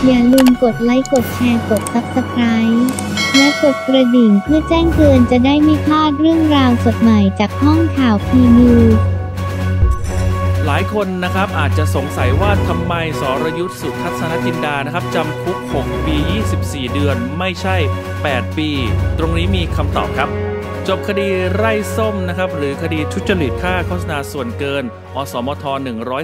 อย่าลืมกดไลค์กดแชร์กด Subscribe และกดกระดิ่งเพื่อแจ้งเตือนจะได้ไม่พลาดเรื่องราวสดใหม่จากห้องข่าวพีนิวส์หลายคนนะครับอาจจะสงสัยว่าทำไมสรยุทธ สุทัศนจินดานะครับจำคุก6 ปี 24 เดือนไม่ใช่8 ปีตรงนี้มีคำตอบครับจบคดีไร่ส้มนะครับหรือคดีทุจริตค่าโฆษณาส่วนเกินอสมท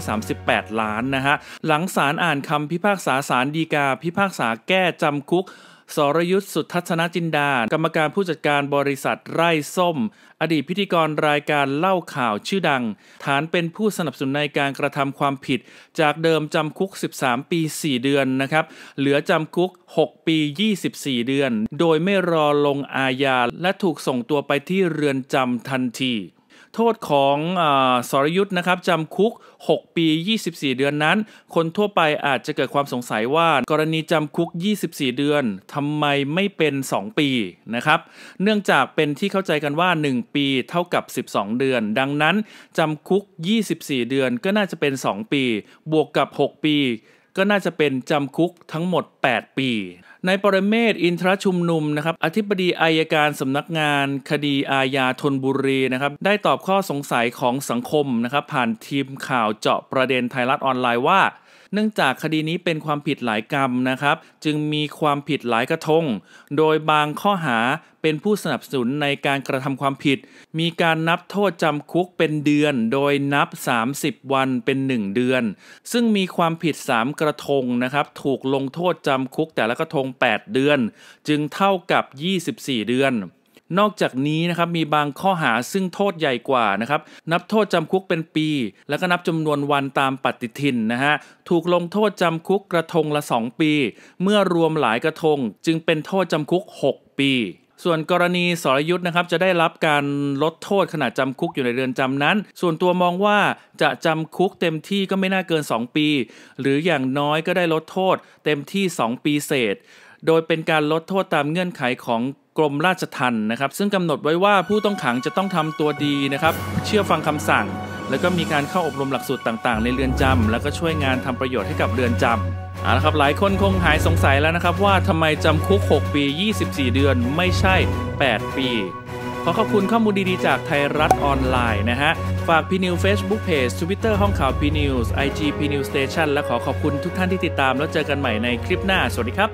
138 ล้านนะฮะหลังศาลอ่านคำพิพากษาศาลฎีกาพิพากษาแก้จำคุกสรยุทธ สุทัศนจินดากรรมการผู้จัดการบริษัทไร่ส้มอดีตพิธีกรรายการเล่าข่าวชื่อดังฐานเป็นผู้สนับสนุนในการกระทำความผิดจากเดิมจำคุก13 ปี 4 เดือนนะครับเหลือจำคุก6 ปี 24 เดือนโดยไม่รอลงอาญาและถูกส่งตัวไปที่เรือนจำทันทีโทษของสรยุทธนะครับจำคุก6 ปี 24 เดือนนั้นคนทั่วไปอาจจะเกิดความสงสัยว่ากรณีจำคุก24 เดือนทำไมไม่เป็น2 ปีนะครับเนื่องจากเป็นที่เข้าใจกันว่า1 ปีเท่ากับ12 เดือนดังนั้นจำคุก24 เดือนก็น่าจะเป็น2 ปีบวกกับ6 ปีก็น่าจะเป็นจำคุกทั้งหมด8 ปีนายปรเมศวร์ อินทรชุมนุมนะครับอธิบดีอัยการสำนักงานคดีอาญาธนบุรีนะครับได้ตอบข้อสงสัยของสังคมนะครับผ่านทีมข่าวเจาะประเด็นไทยรัฐออนไลน์ว่าเนื่องจากคดีนี้เป็นความผิดหลายกรรมนะครับจึงมีความผิดหลายกระทงโดยบางข้อหาเป็นผู้สนับสนุนในการกระทำความผิดมีการนับโทษจำคุกเป็นเดือนโดยนับ30 วันเป็น1 เดือนซึ่งมีความผิด3 กระทงนะครับถูกลงโทษจำคุกแต่ละกระทง8 เดือนจึงเท่ากับ24 เดือนนอกจากนี้นะครับมีบางข้อหาซึ่งโทษใหญ่กว่านะครับนับโทษจำคุกเป็นปีแล้วก็นับจำนวนวันตามปฏิทินนะฮะถูกลงโทษจำคุกกระทงละ2 ปีเมื่อรวมหลายกระทงจึงเป็นโทษจำคุก6 ปีส่วนกรณีสรยุทธนะครับจะได้รับการลดโทษขณะจำคุกอยู่ในเรือนจำนั้นส่วนตัวมองว่าจะจำคุกเต็มที่ก็ไม่น่าเกิน2 ปีหรืออย่างน้อยก็ได้ลดโทษเต็มที่2 ปีเศษโดยเป็นการลดโทษตามเงื่อนไขของกรมราชทัณฑ์นะครับซึ่งกำหนดไว้ว่าผู้ต้องขังจะต้องทำตัวดีนะครับเชื่อฟังคำสั่งแล้วก็มีการเข้าอบรมหลักสูตรต่างๆในเรือนจำแล้วก็ช่วยงานทำประโยชน์ให้กับเรือนจำเอาละครับหลายคนคงหายสงสัยแล้วนะครับว่าทำไมจำคุก6 ปี 24 เดือนไม่ใช่8 ปีขอขอบคุณข้อมูลดีๆจากไทยรัฐออนไลน์นะฮะฝาก PNews Facebook Page Twitter ห้องข่าว PNews IG PNews Station และขอขอบคุณทุกท่านที่ติดตามแล้วเจอกันใหม่ในคลิปหน้าสวัสดีครับ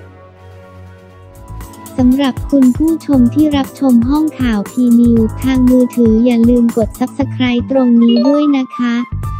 สำหรับคุณผู้ชมที่รับชมห้องข่าวพีนิวส์ทางมือถืออย่าลืมกด Subscribe ตรงนี้ด้วยนะคะ